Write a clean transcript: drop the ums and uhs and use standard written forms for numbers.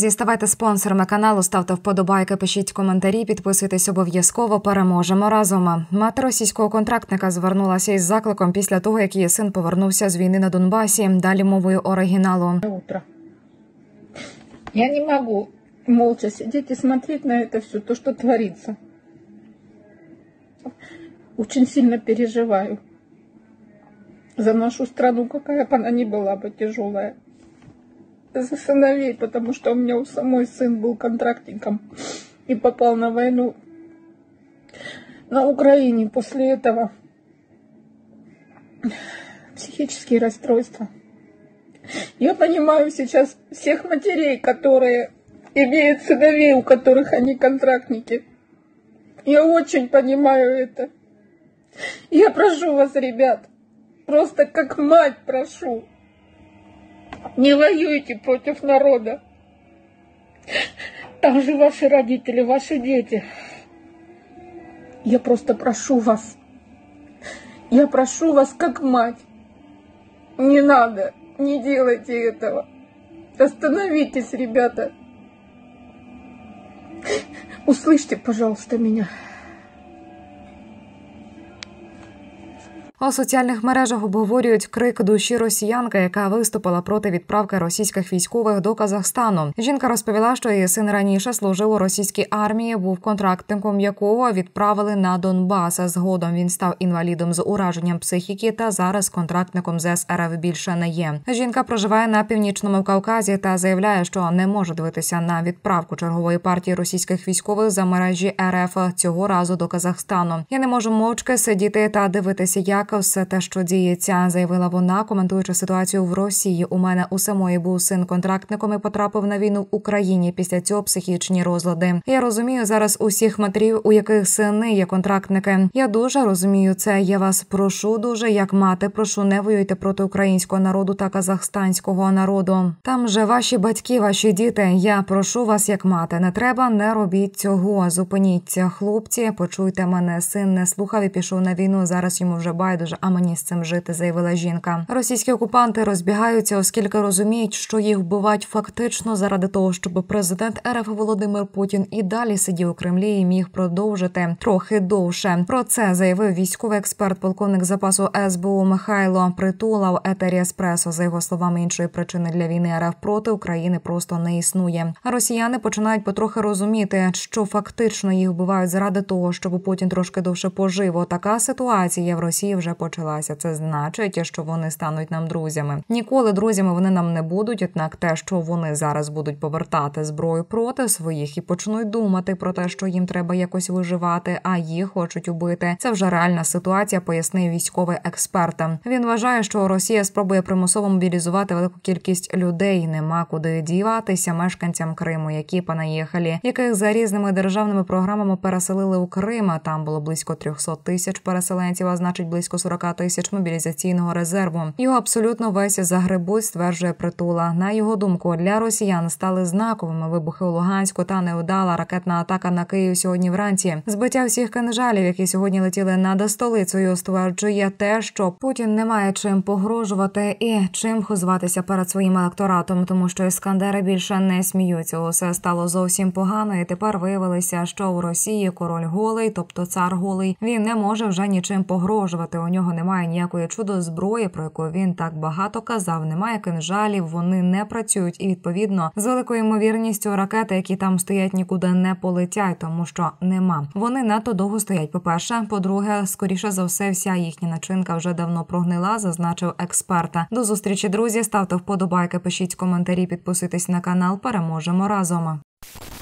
Друзі, ставайте спонсорами каналу, ставте вподобайки, пишіть коментарі, підписуйтесь обов'язково, переможемо разом. Мати російського контрактника звернулася із закликом після того, як її син повернувся з війни на Донбасі. Далі мовою оригіналу. Утро. Я не могу молча сидеть и смотреть на это все, то, что творится. Очень сильно переживаю за нашу страну, какая бы она ни была бы тяжелая. За сыновей, потому что у меня у самой сын был контрактником и попал на войну на Украине. После этого психические расстройства. Я понимаю сейчас всех матерей, которые имеют сыновей, у которых они контрактники. Я очень понимаю это. Я прошу вас, ребят, просто как мать прошу, не воюйте против народа. Там же ваши родители, ваши дети. Я просто прошу вас. Я прошу вас как мать. Не надо, не делайте этого. Остановитесь, ребята. Услышьте, пожалуйста, меня. У соціальних мережах обговорюють крик душі росіянки, яка виступила проти відправки російських військових до Казахстану. Жінка розповіла, що її син раніше служив у російській армії, був контрактником якого відправили на Донбас. Згодом він став інвалідом з ураженням психіки та зараз контрактником з РФ більше не є. Жінка проживає на Північному Кавказі та заявляє, що не може дивитися на відправку чергової партії російських військових за мережі РФ цього разу до Казахстану. Я не можу мовчки сидіти та дивитися, як все те, що діється, заявила вона, коментуючи ситуацію в Росії. У мене у самої був син контрактником і потрапив на війну в Україні. Після цього психічні розлади. Я розумію зараз усіх матерів, у яких сини є контрактники. Я дуже розумію це. Я вас прошу дуже, як мати, прошу, не воюйте проти українського народу та казахстанського народу. Там же ваші батьки, ваші діти. Я прошу вас, як мати, не треба, не робіть цього. Зупиніться, хлопці, почуйте мене. Син не слухав і пішов на війну. Зараз йому вже байдуже, а мені з цим жити, заявила жінка. Російські окупанти розбігаються, оскільки розуміють, що їх вбивають фактично заради того, щоб президент РФ Володимир Путін і далі сидів у Кремлі і міг продовжити трохи довше. Про це заявив військовий експерт, полковник запасу СБУ Михайло Притула в етері Еспресо. За його словами, іншої причини для війни РФ проти України просто не існує. А росіяни починають потрохи розуміти, що фактично їх вбивають заради того, щоб Путін трошки довше пожив. Така ситуація в Росії вже почалася. Це значить, що вони стануть нам друзями. Ніколи друзями вони нам не будуть, однак те, що вони зараз будуть повертати зброю проти своїх і почнуть думати про те, що їм треба якось виживати, а їх хочуть убити. Це вже реальна ситуація, пояснив військовий експерт. Він вважає, що Росія спробує примусово мобілізувати велику кількість людей. Нема куди діватися мешканцям Криму, які понаїхали, яких за різними державними програмами переселили у Крим. Там було близько 300 тисяч переселенців, а значить близько 40 тисяч мобілізаційного резерву. Його абсолютно весь загребуть, стверджує Притула. На його думку, для росіян стали знаковими вибухи у Луганську та невдала ракетна атака на Київ сьогодні вранці. Збиття всіх кинжалів, які сьогодні летіли над столицею, стверджує те, що Путін не має чим погрожувати і чим хизуватися перед своїм електоратом, тому що іскандери більше не сміються. Усе стало зовсім погано, і тепер виявилося, що у Росії король голий, тобто цар голий, він не може вже нічим погрожувати. У нього немає ніякої чудо-зброї, про яку він так багато казав, немає кинжалів, вони не працюють і, відповідно, з великою ймовірністю ракети, які там стоять, нікуди не полетять, тому що нема. Вони надто довго стоять, по-перше. По-друге, скоріше за все, вся їхня начинка вже давно прогнила, зазначив експерта. До зустрічі, друзі, ставте вподобайки, пишіть коментарі, підписуйтесь на канал, переможемо разом.